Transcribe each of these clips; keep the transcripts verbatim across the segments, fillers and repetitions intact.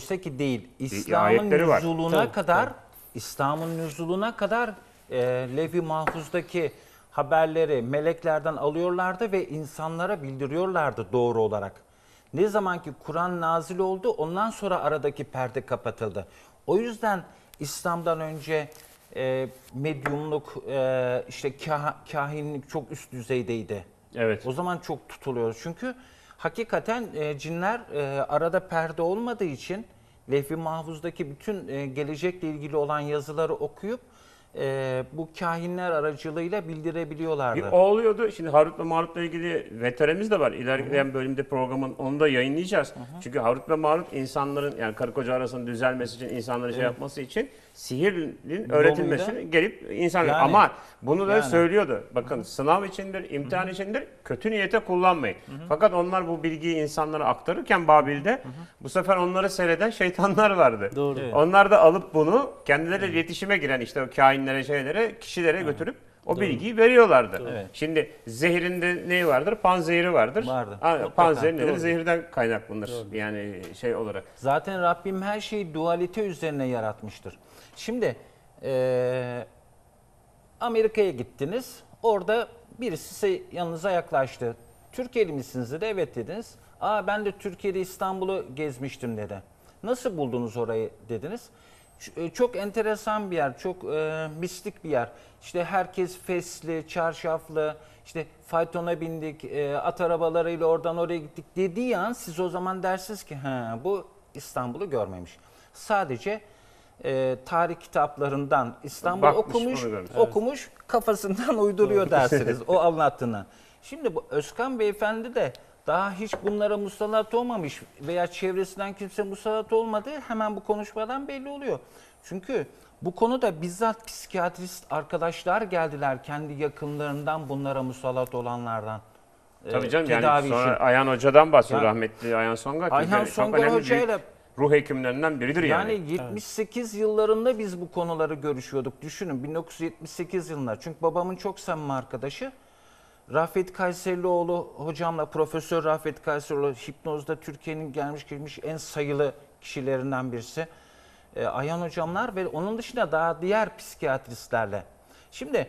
Oysa ki değil. ayetleri İslam'ın var. nüzuluna Tabii, kadar, tabii. İslam'ın nüzuluna kadar e, Levh-i Mahfuz'daki haberleri meleklerden alıyorlardı ve insanlara bildiriyorlardı doğru olarak. Ne zaman ki Kur'an nazil oldu, ondan sonra aradaki perde kapatıldı. O yüzden İslam'dan önce e, medyumluk, e, işte kah- kahinlik çok üst düzeydeydi. Evet. O zaman çok tutuluyor. Çünkü hakikaten e, cinler e, arada perde olmadığı için Levh-i Mahfuz'daki bütün e, gelecekle ilgili olan yazıları okuyup e, bu kahinler aracılığıyla bildirebiliyorlardı. Bir o oluyordu. Şimdi Harut ve Marut'la ilgili veterimiz de var. İlerleyen bölümde programın onu da yayınlayacağız. Hı hı. Çünkü Harut ve Marut insanların, yani karı koca arasının düzelmesi için, insanların şey yapması için sihirin öğretilmesini gelip insanlar Yani, ama bunu da yani. söylüyordu. Bakın, hı hı, sınav içindir, imtihan, hı hı, içindir. Kötü niyete kullanmayın. Hı hı. Fakat onlar bu bilgiyi insanlara aktarırken Babil'de, hı hı, bu sefer onları seyreden şeytanlar vardı. Doğru. Evet. Onlar da alıp bunu kendileri iletişime giren işte o kainlere, şeylere, kişilere götürüp o Doğru. bilgiyi veriyorlardı. Evet. Şimdi zehirinde ne vardır? Panzehiri vardır. Vardı. Panzehir nedir? Doğru. Zehirden kaynaklanır. Doğru. Yani şey olarak. Zaten Rabbim her şeyi dualite üzerine yaratmıştır. Şimdi e, Amerika'ya gittiniz. Orada birisi size yanınıza yaklaştı. Türkiye'li misiniz dedi. Evet dediniz. Aa, ben de Türkiye'de İstanbul'u gezmiştim dedi. Nasıl buldunuz orayı dediniz. Çok enteresan bir yer, çok e, mistik bir yer. İşte herkes fesli, çarşaflı, işte faytona bindik, e, at arabalarıyla oradan oraya gittik dediği an siz o zaman dersiniz ki ha, bu İstanbul'u görmemiş. Sadece e, tarih kitaplarından İstanbul Bakmış, okumuş, onu görmüş. okumuş kafasından uyduruyor dersiniz o anlattığını. Şimdi bu Özkan Beyefendi de daha hiç bunlara musallat olmamış veya çevresinden kimse musallat olmadığı hemen bu konuşmadan belli oluyor. Çünkü bu konuda bizzat psikiyatrist arkadaşlar geldiler kendi yakınlarından bunlara musallat olanlardan. Tabii e, canım, yani tedavi sonra için. Ayhan Hoca'dan bahsediyor, Ya- rahmetli Ayhan Songa. Ayhan Çünkü çok Songa önemli Hoca'yla- büyük ruh hekimlerinden biridir yani. Yani yetmiş sekiz yıllarında biz bu konuları görüşüyorduk. Düşünün bin dokuz yüz yetmiş sekiz yılında. Çünkü babamın çok samimi arkadaşı. Rafet Kayserlioğlu hocamla, Profesör Rafet Kayserlioğlu hipnozda Türkiye'nin gelmiş geçmiş en sayılı kişilerinden birisi. E, Ayhan hocamlar ve onun dışında daha diğer psikiyatristlerle. Şimdi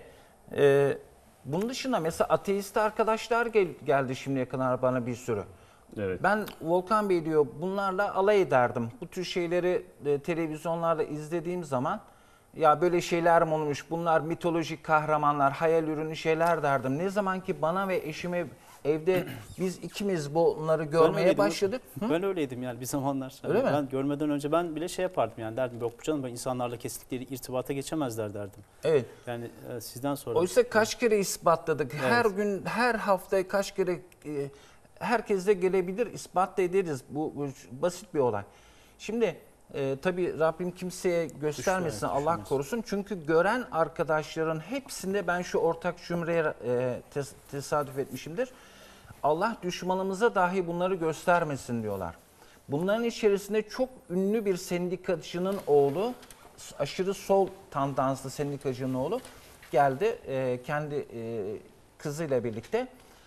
e, bunun dışında mesela ateist arkadaşlar gel, geldi şimdiye kadar bana bir sürü. Evet. Ben Volkan Bey diyor bunlarla alay ederdim. Bu tür şeyleri e, televizyonlarda izlediğim zaman ya böyle şeyler mi olmuş, bunlar mitolojik kahramanlar, hayal ürünü şeyler derdim. Ne zaman ki bana ve eşime evde biz ikimiz bunları görmeye öyleydim. başladık. Hı? Ben öyleydim yani bir zamanlar. Öyle Yani mi? ben görmeden önce ben bile şey yapardım yani derdim yok bu canım ben insanlarla kesinlikle irtibata geçemezler derdim. Evet. Yani e, sizden sonra. Oysa kaç kere ispatladık. Her Evet. gün, her hafta kaç kere e, herkes de gelebilir, ispat da ederiz. Bu, bu basit bir olay. Şimdi e, tabii Rabbim kimseye göstermesin, Düşme, Allah düşmez. korusun. Çünkü gören arkadaşların hepsinde ben şu ortak cümleye e, tes- tesadüf etmişimdir. Allah düşmanımıza dahi bunları göstermesin diyorlar. Bunların içerisinde çok ünlü bir sendikacının oğlu, aşırı sol tandanslı sendikacının oğlu geldi e, kendi e, kızıyla birlikte.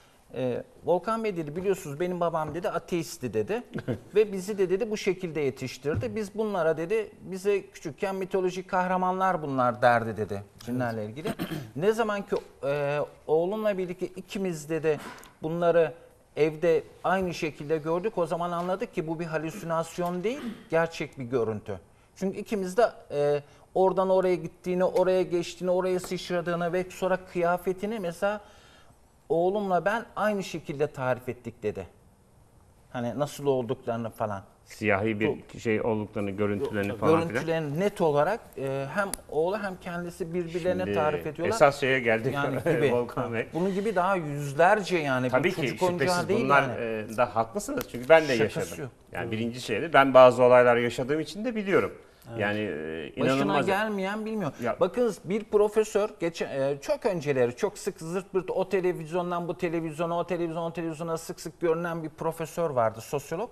E, Volkan Bey dedi biliyorsunuz benim babam dedi ateisti dedi ve bizi de dedi bu şekilde yetiştirdi. Biz bunlara dedi bize küçükken mitolojik kahramanlar bunlar derdi dedi cinlerle ilgili. Ne zaman ki e, oğlumla birlikte ikimiz dedi bunları evde aynı şekilde gördük o zaman anladık ki bu bir halüsinasyon değil gerçek bir görüntü. Çünkü ikimiz de e, oradan oraya gittiğini, oraya geçtiğini, oraya sıçradığını ve sonra kıyafetini mesela oğlumla ben aynı şekilde tarif ettik dedi. Hani nasıl olduklarını falan. Siyahi bir şey olduklarını, görüntülerini falan filan. Görüntülerini net olarak e, hem oğlu hem kendisi birbirlerine Şimdi tarif ediyorlar. esas şeye geldik Yani gibi. Volkan Bey. Bunun gibi daha yüzlerce yani. Tabii bu ki çocuk oyuncağı şüphesiz değil bunlar yani. e, da haklısınız çünkü ben de Şakası yaşadım. yok. Yani birinci şeyde ben bazı olaylar yaşadığım için de biliyorum. Yani e, Başına inanılmaz. gelmeyen bilmiyor. Ya- Bakınız bir profesör geçen e, çok önceleri çok sık zırt pırt o televizyondan bu televizyona, o televizyon o televizyona sık sık görünen bir profesör vardı, sosyolog.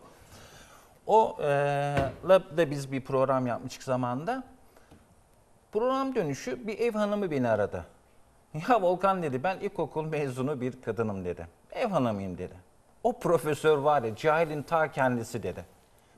O e, la da biz bir program yapmıştık zamanında. Program dönüşü bir ev hanımı beni aradı. Ya Volkan dedi ben ilkokul mezunu bir kadınım dedi. Ev hanımıyım dedi. O profesör var ya cahilin ta kendisi dedi.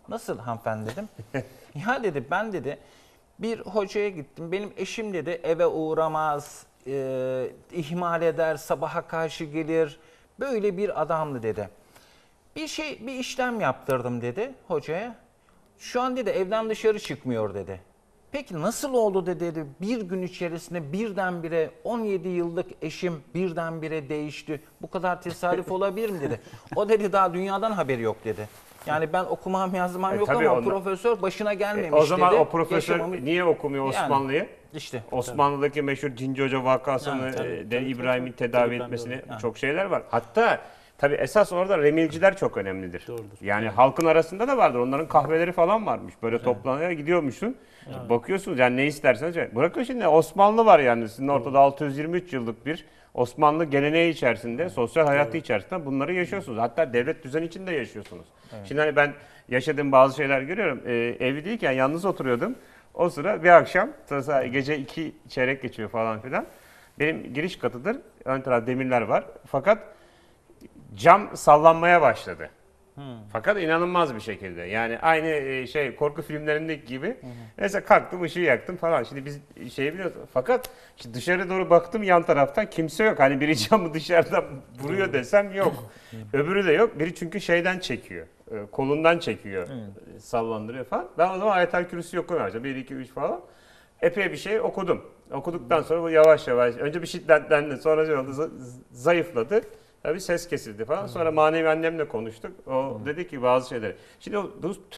Nasıl hanımefendi dedim. Ya dedi ben dedi bir hocaya gittim. Benim eşim dedi eve uğramaz, e, ihmal eder, sabaha karşı gelir. Böyle bir adamdı dedi. Bir şey bir işlem yaptırdım dedi hocaya. Şu an dedi evden dışarı çıkmıyor dedi. Peki nasıl oldu dedi, dedi. Bir gün içerisinde birdenbire on yedi yıllık eşim birdenbire değişti. Bu kadar tesadüf olabilir mi dedi. O dedi daha dünyadan haberi yok dedi. Yani ben okumam yazmam E, yok tabii ama onda- profesör başına E, gelmemiş o zaman dedi. o profesör Yaşamamı- niye okumuyor Yani. Osmanlı'yı? İşte. Osmanlı'daki meşhur Cinci Hoca vakasını, Yani, tabii, e, de tabii, İbrahim'i tabii. tedavi Tabii, ben etmesini doğru. Yani. çok şeyler var. Hatta tabii esas orada remilciler çok önemlidir. Doğrudur. Yani halkın arasında da vardır. Onların kahveleri falan varmış. Böyle toplanıyor gidiyormuşsun. Bakıyorsunuz yani ne isterseniz. Bırakın şimdi Osmanlı var yani. Sizin ortada altı yüz yirmi üç yıllık bir Osmanlı geleneği içerisinde, sosyal hayatı içerisinde bunları yaşıyorsunuz. Hatta devlet düzeni içinde yaşıyorsunuz. Şimdi hani ben yaşadığım bazı şeyler görüyorum. Ee, evliyken yalnız oturuyordum. O sıra bir akşam mesela gece iki çeyrek geçiyor falan filan. Benim giriş katıdır. Ön taraf demirler var. Fakat cam sallanmaya başladı. Fakat inanılmaz bir şekilde. Yani aynı e, şey korku filmlerindeki gibi. Mesela kalktım ışığı yaktım falan. Şimdi biz şey biliyoruz. Fakat işte dışarı doğru baktım yan taraftan kimse yok. Hani biri camı dışarıdan vuruyor desem yok. Öbürü de yok. Biri çünkü şeyden çekiyor. e, Kolundan çekiyor. e, Sallandırıyor falan. Ben o zaman Ayetel Kürsü okumaya başladım. bir, iki, üç falan. Epey bir şey okudum. Okuduktan sonra bu yavaş yavaş. Önce bir şiddetlendi. Sonra şey oldu, za- zayıfladı. Tabii ses kesildi falan. Sonra manevi annemle konuştuk. O dedi ki bazı şeyleri. Şimdi o bu